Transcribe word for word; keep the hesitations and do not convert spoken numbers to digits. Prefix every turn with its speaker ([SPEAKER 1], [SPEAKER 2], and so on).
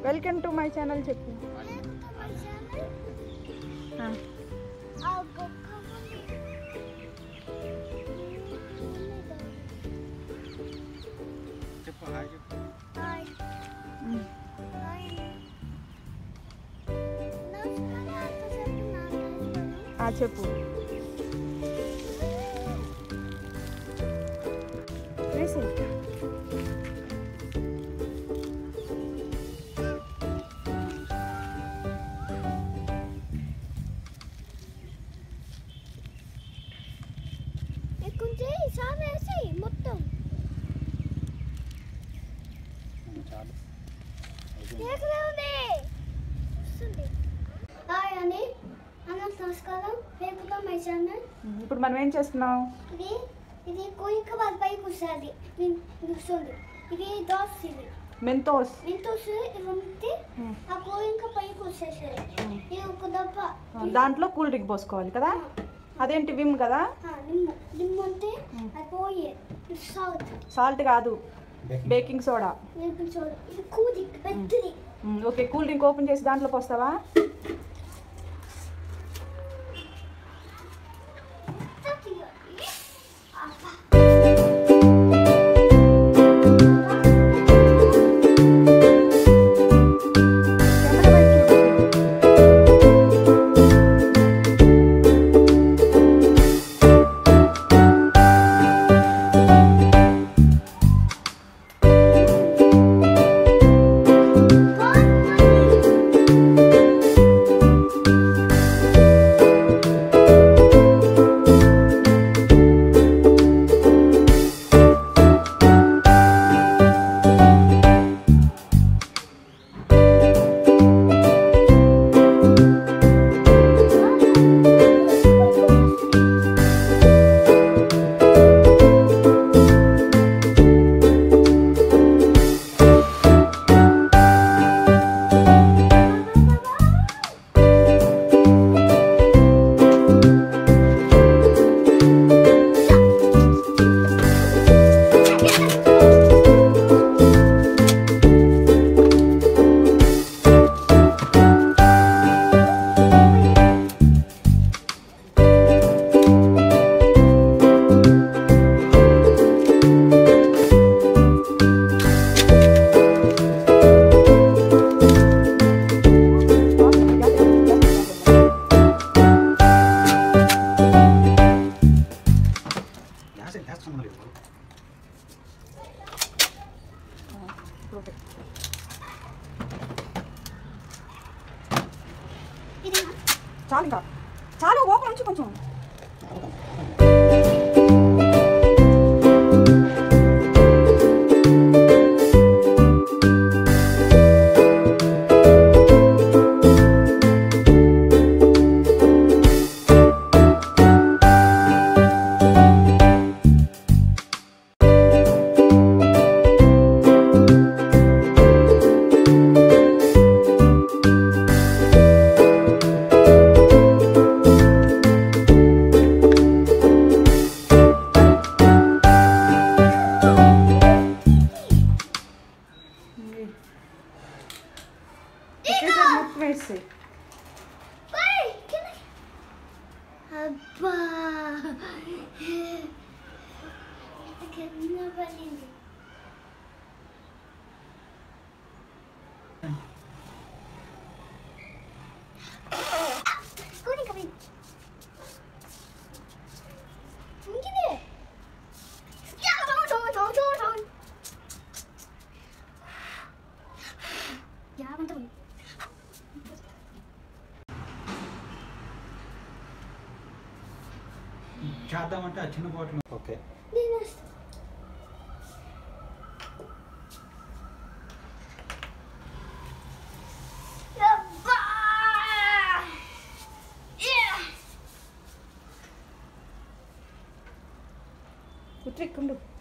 [SPEAKER 1] Welcome to my channel చెప్పు.
[SPEAKER 2] చెప్పు hi చెప్పు.
[SPEAKER 1] చెప్పు వేసి
[SPEAKER 3] మొత్తం హాయ్ అని అందరికి నమస్కారం. Welcome to my channel.
[SPEAKER 1] ఇప్పుడు మనం ఏం చేస్తున్నాం?
[SPEAKER 3] ఇది ఇది కోయిక బాల్ పై కూర్చోది కూర్చోండి. ఇది దోస్ ఇది
[SPEAKER 1] మెంతోస్
[SPEAKER 3] మెంతోస్ ఇది ఉంటే ఆ కోయిక పై కూర్చేసేది. ఇది ఒక డబ్బా,
[SPEAKER 1] దాంట్లో కూల్ డ్రింక్ పోసుకోవాలి కదా. అదేంటి విమ్ కదా.
[SPEAKER 3] నిమ్మ నిమ్మ అంటే అది పోయి సాల్ట్
[SPEAKER 1] సాల్ట్ కాదు, బేకింగ్ సోడా.
[SPEAKER 3] బేకింగ్ సోడా ఇది కూల్ డ్రింక్ పెద్దది.
[SPEAKER 1] ఓకే, కూల్ డ్రింక్ ఓపెన్ చేసి దాంట్లో పోస్తావా? చాలు ఇంకా చాలు ఓపెన్ నుంచి కొంచెం వేసి
[SPEAKER 3] అబ్బా కింద పడింది.
[SPEAKER 2] చేద్దామంటే ఆ చిన్న బాటిల్. ఓకే
[SPEAKER 1] కుట్రెక్కుండు.